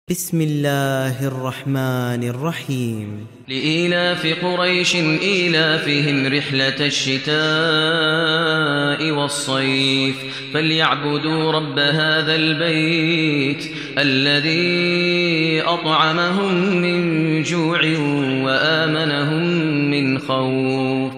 بسم الله الرحمن الرحيم. لإيلاف قريش إيلافهم رحلة الشتاء والصيف فليعبدوا رب هذا البيت الذي أطعمهم من جوع وآمنهم من خوف.